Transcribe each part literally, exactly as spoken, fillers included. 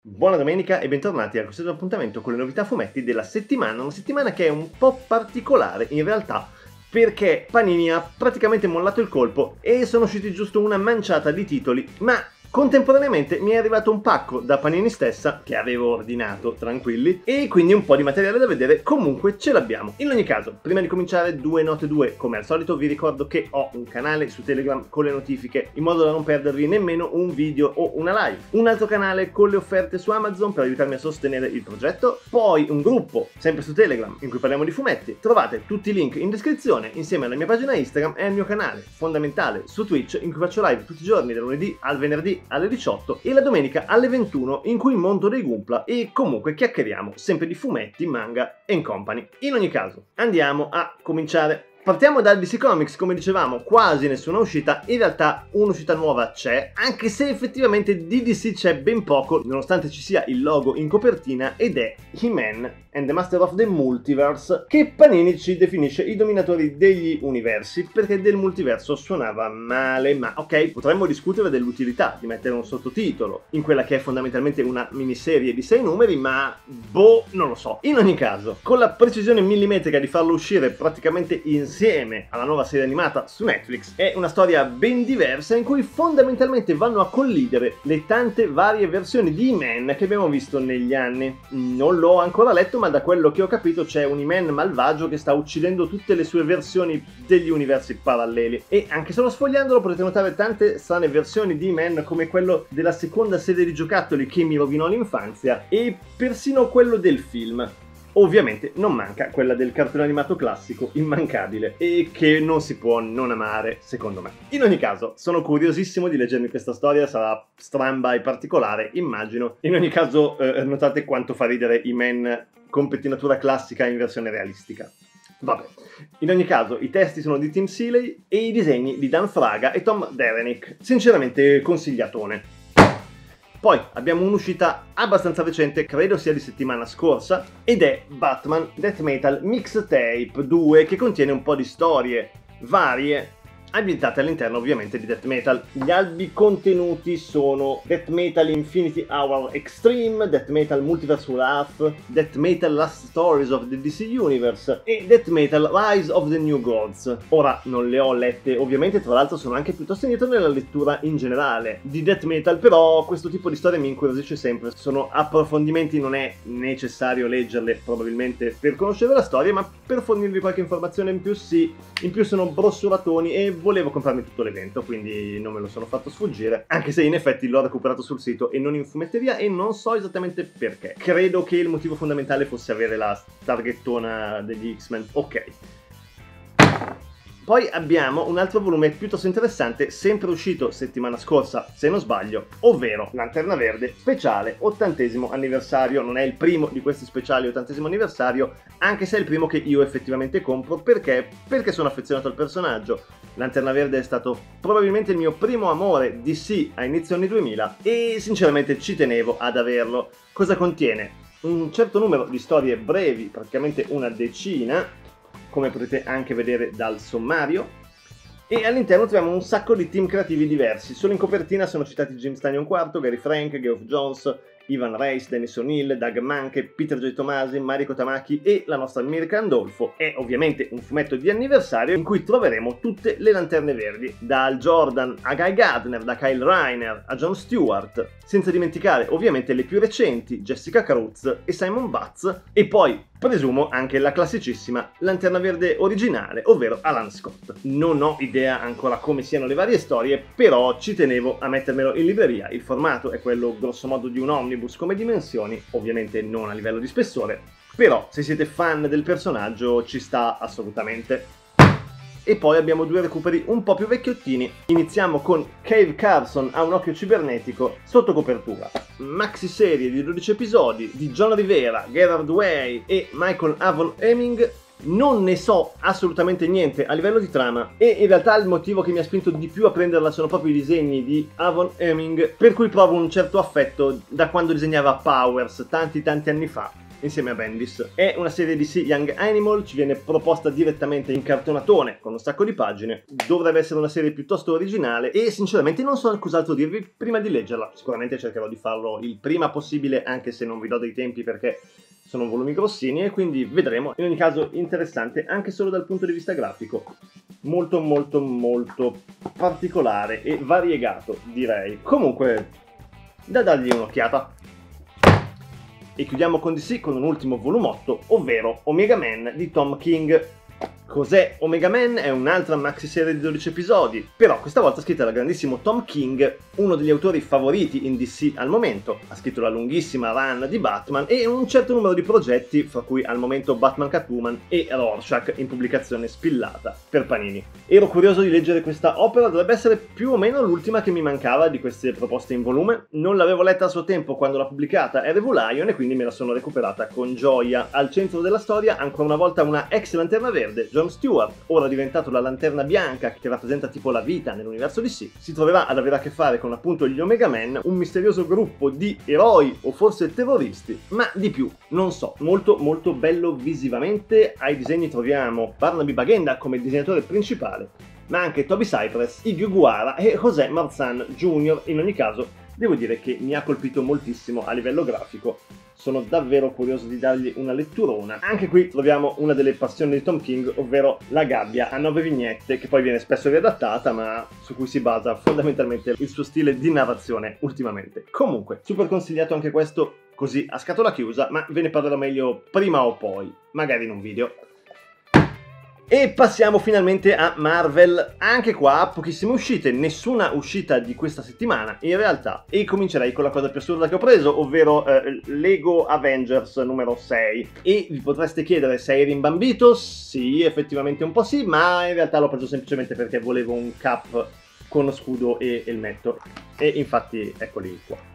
Buona domenica e bentornati al consueto appuntamento con le novità fumetti della settimana, una settimana che è un po' particolare in realtà perché Panini ha praticamente mollato il colpo e sono usciti giusto una manciata di titoli, ma contemporaneamente mi è arrivato un pacco da Panini stessa, che avevo ordinato, tranquilli, e quindi un po' di materiale da vedere, comunque ce l'abbiamo. In ogni caso, prima di cominciare due note due, come al solito vi ricordo che ho un canale su Telegram con le notifiche, in modo da non perdervi nemmeno un video o una live, un altro canale con le offerte su Amazon per aiutarmi a sostenere il progetto, poi un gruppo, sempre su Telegram, in cui parliamo di fumetti. Trovate tutti i link in descrizione, insieme alla mia pagina Instagram e al mio canale fondamentale su Twitch, in cui faccio live tutti i giorni, dal lunedì al venerdì alle diciotto e la domenica alle ventuno, in cui monto dei Gunpla e comunque chiacchieriamo sempre di fumetti, manga e company. In ogni caso, andiamo a cominciare. Partiamo dal D C Comics, come dicevamo, quasi nessuna uscita, in realtà un'uscita nuova c'è, anche se effettivamente di D C c'è ben poco, nonostante ci sia il logo in copertina, ed è He-Man and the Master of the Multiverse, che Panini ci definisce i dominatori degli universi, perché del multiverso suonava male, ma ok, potremmo discutere dell'utilità di mettere un sottotitolo in quella che è fondamentalmente una miniserie di sei numeri, ma boh, non lo so. In ogni caso, con la precisione millimetrica di farlo uscire praticamente in insieme alla nuova serie animata su Netflix, è una storia ben diversa in cui fondamentalmente vanno a collidere le tante varie versioni di He-Man che abbiamo visto negli anni. Non l'ho ancora letto, ma da quello che ho capito c'è un He-Man malvagio che sta uccidendo tutte le sue versioni degli universi paralleli, e anche solo sfogliandolo potete notare tante strane versioni di He-Man, come quello della seconda serie di giocattoli che mi rovinò l'infanzia e persino quello del film. Ovviamente non manca quella del cartone animato classico, immancabile, e che non si può non amare, secondo me. In ogni caso, sono curiosissimo di leggermi questa storia, sarà stramba e particolare, immagino. In ogni caso, eh, notate quanto fa ridere He-Man con pettinatura classica in versione realistica. Vabbè. In ogni caso, i testi sono di Tim Seeley e i disegni di Dan Fraga e Tom Derenick. Sinceramente consigliatone. Poi abbiamo un'uscita abbastanza recente, credo sia di settimana scorsa, ed è Batman Death Metal Mixtape due, che contiene un po' di storie varie ambientate all'interno ovviamente di Death Metal. Gli albi contenuti sono Death Metal Infinity Hour Extreme, Death Metal Multiverse Wrath, Death Metal Last Stories of the D C Universe e Death Metal Rise of the New Gods. Ora non le ho lette ovviamente, tra l'altro sono anche piuttosto indietro nella lettura in generale di Death Metal, però questo tipo di storia mi incuriosisce sempre. Sono approfondimenti, non è necessario leggerle probabilmente per conoscere la storia, ma per fornirvi qualche informazione in più sì. In più sono brossuratoni e volevo comprarmi tutto l'evento, quindi non me lo sono fatto sfuggire, anche se in effetti l'ho recuperato sul sito e non in fumetteria, e non so esattamente perché. Credo che il motivo fondamentale fosse avere la targhettona degli X-Men. Ok. Poi abbiamo un altro volume piuttosto interessante, sempre uscito settimana scorsa, se non sbaglio, ovvero Lanterna Verde speciale ottantesimo anniversario. Non è il primo di questi speciali ottantesimo anniversario, anche se è il primo che io effettivamente compro. Perché? Perché sono affezionato al personaggio. Lanterna Verde è stato probabilmente il mio primo amore D C a inizio anni duemila e sinceramente ci tenevo ad averlo. Cosa contiene? Un certo numero di storie brevi, praticamente una decina, come potete anche vedere dal sommario, e all'interno troviamo un sacco di team creativi diversi. Solo in copertina sono citati Jim Stanion quarto, Gary Frank, Geoff Jones, Ivan Reis, Dennis O'Neill, Doug Mahnke, Peter J. Tomasi, Mariko Tamaki e la nostra Mirka Andolfo. È ovviamente un fumetto di anniversario in cui troveremo tutte le lanterne verdi, da Al Jordan a Guy Gardner, da Kyle Reiner a John Stewart, senza dimenticare ovviamente le più recenti, Jessica Cruz e Simon Batz, e poi presumo anche la classicissima Lanterna Verde originale, ovvero Alan Scott. Non ho idea ancora come siano le varie storie, però ci tenevo a mettermelo in libreria. Il formato è quello grossomodo di un omnibus come dimensioni, ovviamente non a livello di spessore, però se siete fan del personaggio ci sta assolutamente. E poi abbiamo due recuperi un po' più vecchiottini. Iniziamo con Cave Carson ha un occhio cibernetico sotto copertura. Maxi serie di dodici episodi di John Rivera, Gerard Way e Michael Avon Heming. Non ne so assolutamente niente a livello di trama, e in realtà il motivo che mi ha spinto di più a prenderla sono proprio i disegni di Avon Heming, per cui provo un certo affetto da quando disegnava Powers tanti tanti anni fa. insieme a Bendis. È una serie D C Young Animal, ci viene proposta direttamente in cartonatone con un sacco di pagine, dovrebbe essere una serie piuttosto originale e sinceramente non so cos'altro dirvi prima di leggerla. Sicuramente cercherò di farlo il prima possibile, anche se non vi do dei tempi perché sono volumi grossini, e quindi vedremo. In ogni caso interessante anche solo dal punto di vista grafico, molto molto molto particolare e variegato, direi. Comunque, da dargli un'occhiata. E chiudiamo con D C con un ultimo volumotto, ovvero Omega Man di Tom King. Cos'è Omega Man? È un'altra maxi serie di dodici episodi, però questa volta scritta dal grandissimo Tom King, uno degli autori favoriti in D C al momento. Ha scritto la lunghissima run di Batman e un certo numero di progetti, fra cui al momento Batman Catwoman e Rorschach in pubblicazione spillata per Panini. Ero curioso di leggere questa opera, dovrebbe essere più o meno l'ultima che mi mancava di queste proposte in volume. Non l'avevo letta a suo tempo quando l'ha pubblicata Erevu Lion e quindi me la sono recuperata con gioia. Al centro della storia ancora una volta una ex Lanterna Verde, John Stewart, ora diventato la Lanterna Bianca che rappresenta tipo la vita nell'universo D C, si troverà ad avere a che fare con appunto gli Omega Man, un misterioso gruppo di eroi o forse terroristi, ma di più, non so. Molto molto bello visivamente, ai disegni troviamo Barnaby Bagenda come disegnatore principale, ma anche Toby Cypress, Iggy Guara e José Marzan Junior In ogni caso devo dire che mi ha colpito moltissimo a livello grafico. Sono davvero curioso di dargli una letturona. Anche qui troviamo una delle passioni di Tom King, ovvero la gabbia a nove vignette, che poi viene spesso riadattata, ma su cui si basa fondamentalmente il suo stile di narrazione ultimamente. Comunque, super consigliato anche questo, così a scatola chiusa, ma ve ne parlerò meglio prima o poi, magari in un video. E passiamo finalmente a Marvel. Anche qua pochissime uscite, nessuna uscita di questa settimana in realtà, e comincerei con la cosa più assurda che ho preso, ovvero eh, Lego Avengers numero sei. E vi potreste chiedere se eri imbambito? Sì, effettivamente un po' sì, ma in realtà l'ho preso semplicemente perché volevo un cap con scudo e elmetto, e infatti eccoli qua.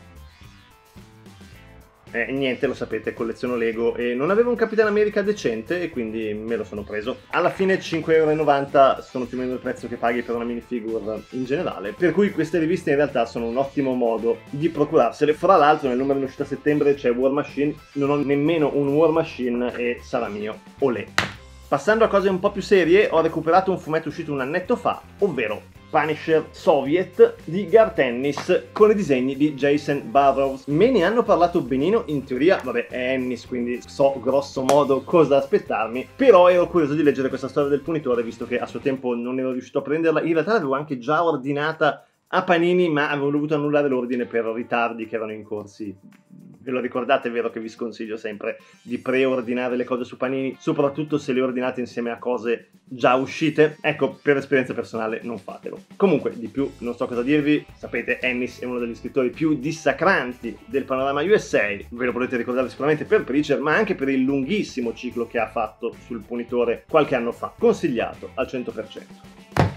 Eh, niente, lo sapete, colleziono Lego e non avevo un Capitan America decente e quindi me lo sono preso. Alla fine cinque e novanta euro sono più o meno il prezzo che paghi per una minifigure in generale, per cui queste riviste in realtà sono un ottimo modo di procurarsele. Fra l'altro nel numero in uscita a settembre c'è War Machine, non ho nemmeno un War Machine e sarà mio, olè. Passando a cose un po' più serie, ho recuperato un fumetto uscito un annetto fa, ovvero Punisher Soviet di Garth Ennis con i disegni di Jason Burrows. Me ne hanno parlato benino, in teoria, vabbè, è Ennis quindi so grosso modo cosa aspettarmi, però ero curioso di leggere questa storia del punitore visto che a suo tempo non ero riuscito a prenderla. In realtà l'avevo anche già ordinata a Panini, ma avevo dovuto annullare l'ordine per ritardi che erano in corsi. Ve lo ricordate? È vero che vi sconsiglio sempre di preordinare le cose su Panini, soprattutto se le ordinate insieme a cose già uscite. Ecco, per esperienza personale non fatelo. Comunque, di più non so cosa dirvi. Sapete, Ennis è uno degli scrittori più dissacranti del panorama U S A. Ve lo potete ricordare sicuramente per Preacher, ma anche per il lunghissimo ciclo che ha fatto sul punitore qualche anno fa. Consigliato al cento per cento.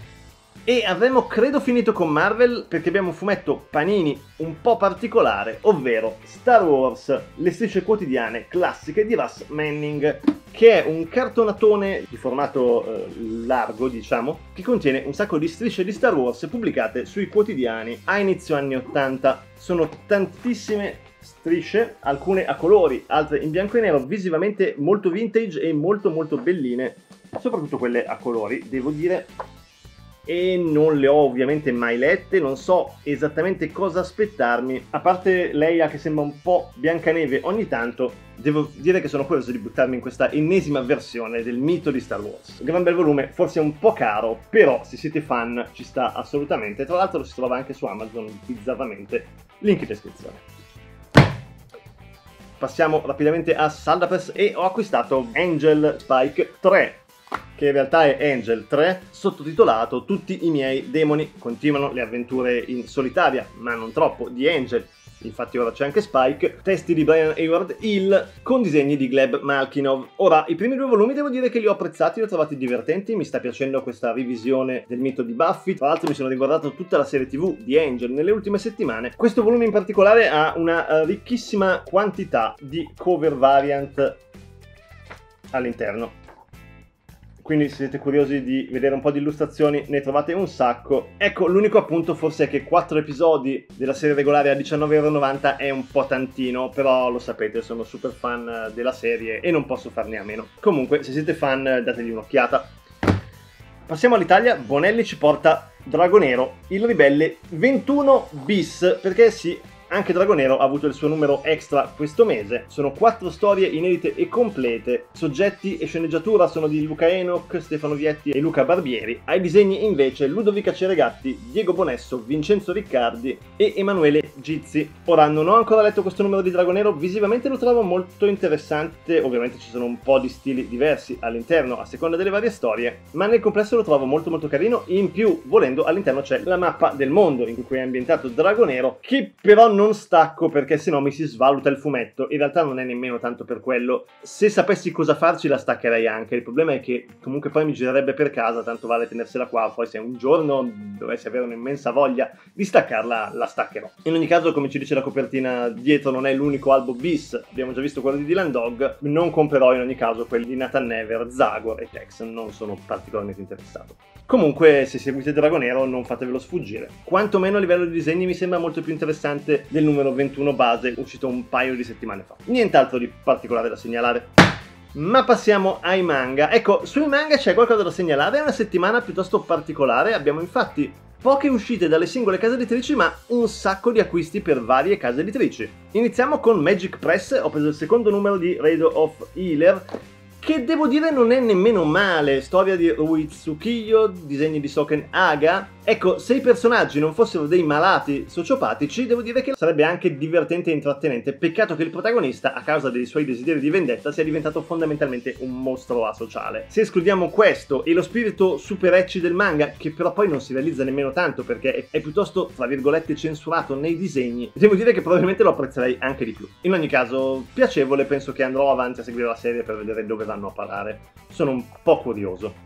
E avremo credo finito con Marvel, perché abbiamo un fumetto Panini un po' particolare, ovvero Star Wars, le strisce quotidiane classiche di Russ Manning, che è un cartonatone di formato eh, largo, diciamo, che contiene un sacco di strisce di Star Wars pubblicate sui quotidiani a inizio anni ottanta. Sono tantissime strisce, alcune a colori, altre in bianco e nero, visivamente molto vintage e molto molto belline, soprattutto quelle a colori, devo dire. E non le ho ovviamente mai lette, non so esattamente cosa aspettarmi. A parte Leia che sembra un po' Biancaneve ogni tanto, devo dire che sono curioso di buttarmi in questa ennesima versione del mito di Star Wars. Gran bel volume, forse un po' caro, però se siete fan ci sta assolutamente. Tra l'altro lo si trova anche su Amazon, bizzarramente, link in descrizione. Passiamo rapidamente a Saldapress e ho acquistato Angel Spike tre, che in realtà è Angel tre, sottotitolato Tutti i miei demoni. Continuano le avventure in solitaria, ma non troppo, di Angel. Infatti ora c'è anche Spike, testi di Brian Hayward Hill con disegni di Gleb Malkinov. Ora, i primi due volumi devo dire che li ho apprezzati, li ho trovati divertenti, mi sta piacendo questa rivisione del mito di Buffy. Tra l'altro mi sono riguardato tutta la serie tivù di Angel nelle ultime settimane. Questo volume in particolare ha una ricchissima quantità di cover variant all'interno, quindi se siete curiosi di vedere un po' di illustrazioni ne trovate un sacco. Ecco, l'unico appunto forse è che quattro episodi della serie regolare a diciannove e novanta euro è un po' tantino, però lo sapete, sono super fan della serie e non posso farne a meno. Comunque, se siete fan, dategli un'occhiata. Passiamo all'Italia. Bonelli ci porta Dragonero, il ribelle ventuno bis, perché sì, anche Dragonero ha avuto il suo numero extra questo mese. Sono quattro storie inedite e complete. Soggetti e sceneggiatura sono di Luca Enoch, Stefano Vietti e Luca Barbieri. Ai disegni invece Ludovica Ceregatti, Diego Bonesso, Vincenzo Riccardi e Emanuele Gizzi. Ora, non ho ancora letto questo numero di Dragonero, visivamente lo trovo molto interessante. Ovviamente ci sono un po' di stili diversi all'interno a seconda delle varie storie, ma nel complesso lo trovo molto molto carino. In più, volendo, all'interno c'è la mappa del mondo in cui è ambientato Dragonero, che però non non stacco perché sennò mi si svaluta il fumetto. In realtà non è nemmeno tanto per quello. Se sapessi cosa farci la staccherei anche. Il problema è che comunque poi mi girerebbe per casa, tanto vale tenersela qua. Poi se un giorno dovessi avere un'immensa voglia di staccarla, la staccherò. In ogni caso, come ci dice la copertina dietro, non è l'unico albo bis. Abbiamo già visto quello di Dylan Dog. Non comprerò in ogni caso quelli di Nathan Never, Zagor e Tex. Non sono particolarmente interessato. Comunque, se seguite Dragonero non fatevelo sfuggire. Quantomeno a livello di disegni mi sembra molto più interessante del numero ventuno base, uscito un paio di settimane fa. Nient'altro di particolare da segnalare. Ma passiamo ai manga. Ecco, sui manga c'è qualcosa da segnalare, è una settimana piuttosto particolare. Abbiamo infatti poche uscite dalle singole case editrici, ma un sacco di acquisti per varie case editrici. Iniziamo con Magic Press. Ho preso il secondo numero di Raid of Healer, che devo dire non è nemmeno male. Storia di Rui Tsukiyo, disegni di Soken Haga. Ecco, se i personaggi non fossero dei malati sociopatici, devo dire che sarebbe anche divertente e intrattenente. Peccato che il protagonista, a causa dei suoi desideri di vendetta, sia diventato fondamentalmente un mostro asociale. Se escludiamo questo e lo spirito super ecchi del manga, che però poi non si realizza nemmeno tanto perché è, è piuttosto, tra virgolette, censurato nei disegni, devo dire che probabilmente lo apprezzerei anche di più. In ogni caso, piacevole, penso che andrò avanti a seguire la serie per vedere dove vanno a parare. Sono un po' curioso.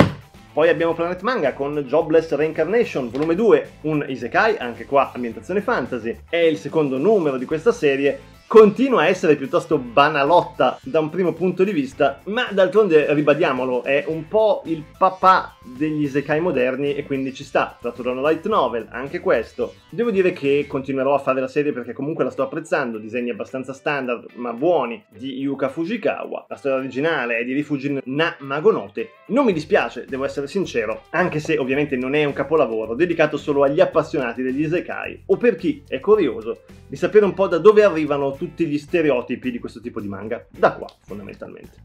Poi abbiamo Planet Manga con Jobless Reincarnation, volume due, un isekai, anche qua ambientazione fantasy. È il secondo numero di questa serie. Continua a essere piuttosto banalotta da un primo punto di vista, ma d'altronde, ribadiamolo, è un po' il papà degli isekai moderni e quindi ci sta. Tratto da una light novel, anche questo. Devo dire che continuerò a fare la serie perché comunque la sto apprezzando, disegni abbastanza standard ma buoni di Yuka Fujikawa. La storia originale è di Rifujin Na Magonote. Non mi dispiace, devo essere sincero, anche se ovviamente non è un capolavoro dedicato solo agli appassionati degli isekai o per chi è curioso di sapere un po' da dove arrivano tutti gli stereotipi di questo tipo di manga. Da qua, fondamentalmente.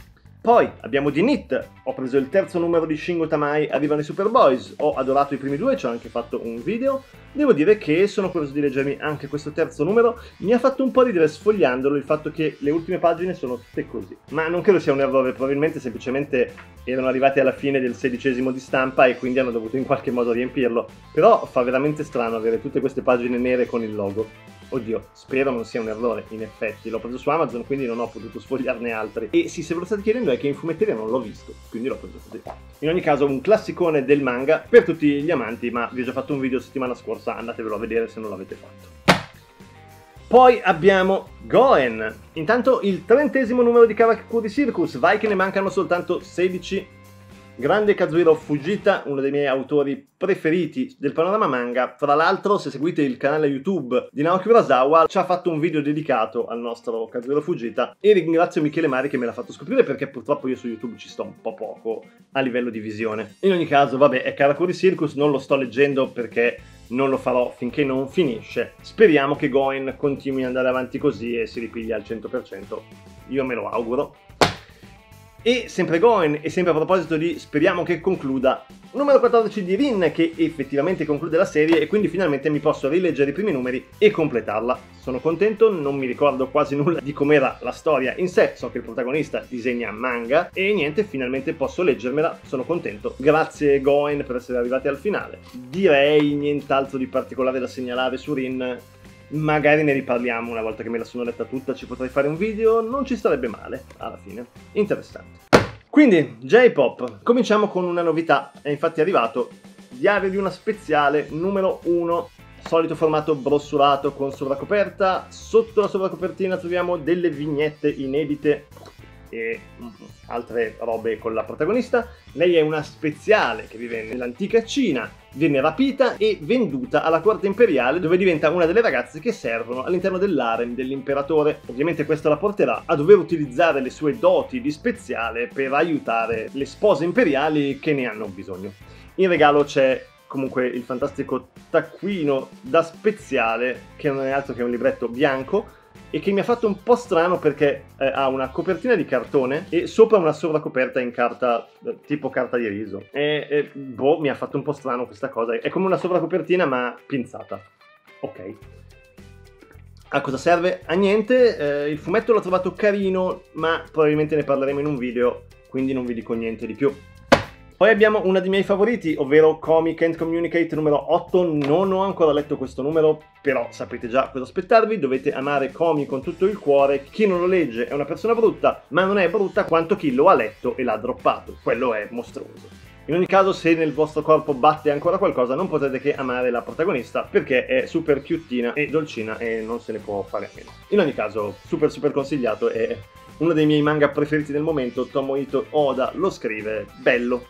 Poi abbiamo di Nit, ho preso il terzo numero di Shingo Tamai, arrivano i Superboys, ho adorato i primi due, ci ho anche fatto un video. Devo dire che sono curioso di leggermi anche questo terzo numero, mi ha fatto un po' ridere sfogliandolo il fatto che le ultime pagine sono tutte così. Ma non credo sia un errore, probabilmente semplicemente erano arrivati alla fine del sedicesimo di stampa e quindi hanno dovuto in qualche modo riempirlo. Però fa veramente strano avere tutte queste pagine nere con il logo. Oddio, spero non sia un errore, in effetti. L'ho preso su Amazon, quindi non ho potuto sfogliarne altri. E sì, se ve lo state chiedendo è che in fumetteria non l'ho visto, quindi l'ho preso così. In ogni caso, un classicone del manga per tutti gli amanti, ma vi ho già fatto un video settimana scorsa, andatevelo a vedere se non l'avete fatto. Poi abbiamo Goen. Intanto il trentesimo numero di Karakuri Circus, vai che ne mancano soltanto sedici. Grande Kazuhiro Fujita, uno dei miei autori preferiti del panorama manga. Fra l'altro, se seguite il canale YouTube di Naoki Urasawa, ci ha fatto un video dedicato al nostro Kazuhiro Fujita e ringrazio Michele Mari che me l'ha fatto scoprire perché purtroppo io su YouTube ci sto un po' poco a livello di visione. In ogni caso, vabbè, è Karakuri Circus, non lo sto leggendo perché non lo farò finché non finisce. Speriamo che Goen continui ad andare avanti così e si ripiglia al cento per cento. Io me lo auguro. E sempre Goen, e sempre a proposito di speriamo che concluda, numero quattordici di Rin, che effettivamente conclude la serie e quindi finalmente mi posso rileggere i primi numeri e completarla. Sono contento, non mi ricordo quasi nulla di com'era la storia in sé, so che il protagonista disegna manga e niente, finalmente posso leggermela, sono contento. Grazie Goen per essere arrivati al finale. Direi nient'altro di particolare da segnalare su Rin. Magari ne riparliamo una volta che me la sono letta tutta, ci potrei fare un video, non ci starebbe male, alla fine. Interessante. Quindi, J-Pop, cominciamo con una novità, è infatti arrivato Diario di una Speziale numero uno, solito formato brossurato con sovracoperta, sotto la sovracopertina troviamo delle vignette inedite e mm, altre robe con la protagonista. Lei è una speziale che vive nell'antica Cina, viene rapita e venduta alla corte imperiale, dove diventa una delle ragazze che servono all'interno dell'harem dell'imperatore. Ovviamente questo la porterà a dover utilizzare le sue doti di speziale per aiutare le spose imperiali che ne hanno bisogno. In regalo c'è comunque il fantastico taccuino da speziale, che non è altro che un libretto bianco, e che mi ha fatto un po' strano perché eh, ha una copertina di cartone e sopra una sovracoperta in carta, eh, tipo carta di riso. E, e boh, mi ha fatto un po' strano questa cosa. È come una sovracopertina ma pinzata. Ok. A cosa serve? A niente. Eh, il fumetto l'ho trovato carino, ma probabilmente ne parleremo in un video, quindi non vi dico niente di più. Poi abbiamo uno dei miei favoriti, ovvero Comic and Communicate numero otto. Non ho ancora letto questo numero, però sapete già cosa aspettarvi. Dovete amare Comi con tutto il cuore. Chi non lo legge è una persona brutta, ma non è brutta quanto chi lo ha letto e l'ha droppato. Quello è mostruoso. In ogni caso, se nel vostro corpo batte ancora qualcosa, non potete che amare la protagonista, perché è super cuttina e dolcina e non se ne può fare a meno. In ogni caso, super super consigliato, è uno dei miei manga preferiti del momento. Tomohito Oda lo scrive, bello.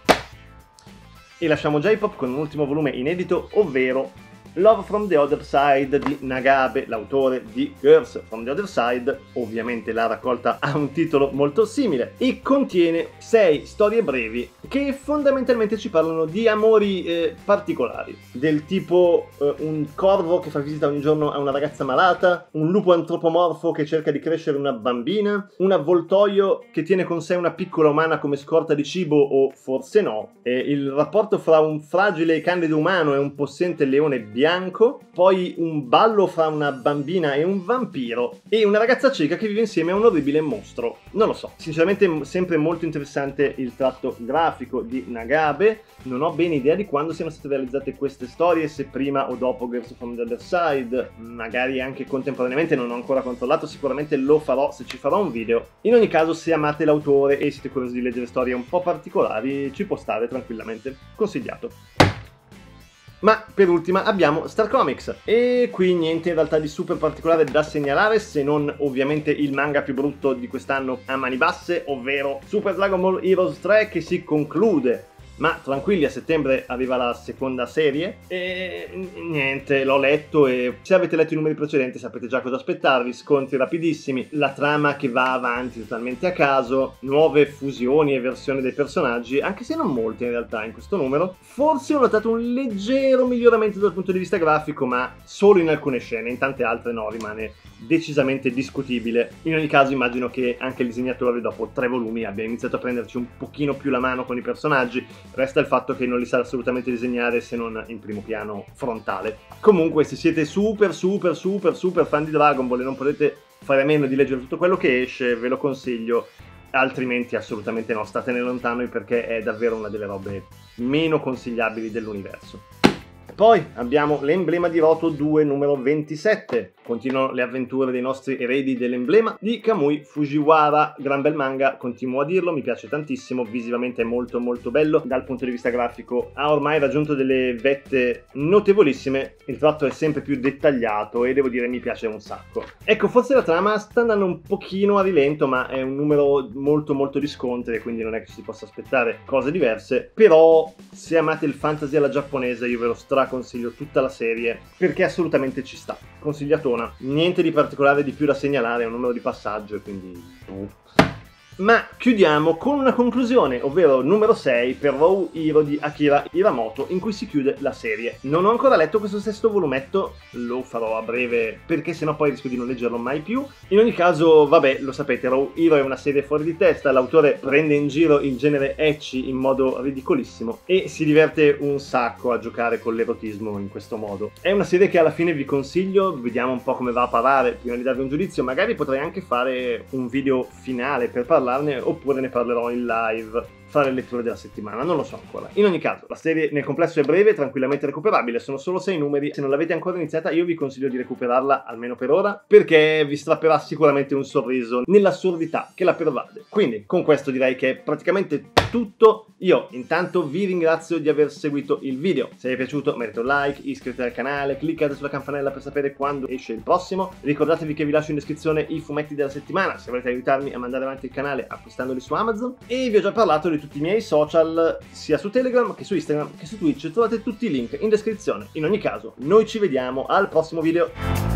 E lasciamo J-Pop con un ultimo volume inedito, ovvero Love from the Other Side di Nagabe, l'autore di Girls from the Other Side. Ovviamente la raccolta ha un titolo molto simile e contiene sei storie brevi che fondamentalmente ci parlano di amori eh, particolari, del tipo eh, un corvo che fa visita ogni giorno a una ragazza malata, un lupo antropomorfo che cerca di crescere una bambina, un avvoltoio che tiene con sé una piccola umana come scorta di cibo o forse no, e il rapporto fra un fragile e candido umano e un possente leone bianco, bianco, poi un ballo fra una bambina e un vampiro e una ragazza cieca che vive insieme a un orribile mostro. Non lo so, sinceramente sempre molto interessante il tratto grafico di Nagabe. Non ho bene idea di quando siano state realizzate queste storie, se prima o dopo Girls from the Other Side, magari anche contemporaneamente, non ho ancora controllato, sicuramente lo farò se ci farò un video. In ogni caso, se amate l'autore e siete curiosi di leggere storie un po' particolari, ci può stare tranquillamente, consigliato. Ma per ultima abbiamo Star Comics, e qui niente in realtà di super particolare da segnalare, se non ovviamente il manga più brutto di quest'anno a mani basse, ovvero Super Dragon Ball Heroes tre, che si conclude. Ma tranquilli, a settembre arriva la seconda serie e niente, l'ho letto e se avete letto i numeri precedenti sapete già cosa aspettarvi. Scontri rapidissimi, la trama che va avanti totalmente a caso, nuove fusioni e versioni dei personaggi, anche se non molte in realtà in questo numero. Forse ho notato un leggero miglioramento dal punto di vista grafico, ma solo in alcune scene, in tante altre no, rimane decisamente discutibile. In ogni caso immagino che anche il disegnatore dopo tre volumi abbia iniziato a prenderci un pochino più la mano con i personaggi. Resta il fatto che non li sa assolutamente disegnare se non in primo piano frontale. Comunque, se siete super super super super fan di Dragon Ball e non potete fare a meno di leggere tutto quello che esce, ve lo consiglio, altrimenti assolutamente no, statene lontano perché è davvero una delle robe meno consigliabili dell'universo. Poi abbiamo l'Emblema di Roto due numero ventisette, continuano le avventure dei nostri eredi dell'emblema di Kamui Fujiwara. Gran bel manga, continuo a dirlo, mi piace tantissimo, visivamente è molto molto bello, dal punto di vista grafico ha ormai raggiunto delle vette notevolissime, il tratto è sempre più dettagliato e devo dire mi piace un sacco. Ecco, forse la trama sta andando un pochino a rilento, ma è un numero molto molto di scontri, quindi non è che ci si possa aspettare cose diverse, però se amate il fantasy alla giapponese io ve lo stra consiglio tutta la serie perché assolutamente ci sta, consigliatona, niente di particolare di più da segnalare, è un numero di passaggio e quindi uh. Ma chiudiamo con una conclusione, ovvero numero sei per Row Hero di Akira Hiramoto, in cui si chiude la serie. Non ho ancora letto questo sesto volumetto, lo farò a breve perché sennò poi rischio di non leggerlo mai più. In ogni caso, vabbè, lo sapete, Row Hero è una serie fuori di testa, l'autore prende in giro il genere ecchi in modo ridicolissimo e si diverte un sacco a giocare con l'erotismo in questo modo. È una serie che alla fine vi consiglio, vediamo un po' come va a parare prima di darvi un giudizio, magari potrei anche fare un video finale per parlare, oppure ne parlerò in live fra le letture della settimana, non lo so ancora. In ogni caso, la serie nel complesso è breve, tranquillamente recuperabile, sono solo sei numeri, se non l'avete ancora iniziata io vi consiglio di recuperarla almeno per ora, perché vi strapperà sicuramente un sorriso nell'assurdità che la pervade. Quindi con questo direi che è praticamente tutto. Io intanto vi ringrazio di aver seguito il video, se vi è piaciuto mettete un like, iscrivetevi al canale, cliccate sulla campanella per sapere quando esce il prossimo, ricordatevi che vi lascio in descrizione i fumetti della settimana se volete aiutarmi a mandare avanti il canale acquistandoli su Amazon, e vi ho già parlato di tutti i miei social sia su Telegram che su Instagram che su Twitch, trovate tutti i link in descrizione. In ogni caso noi ci vediamo al prossimo video.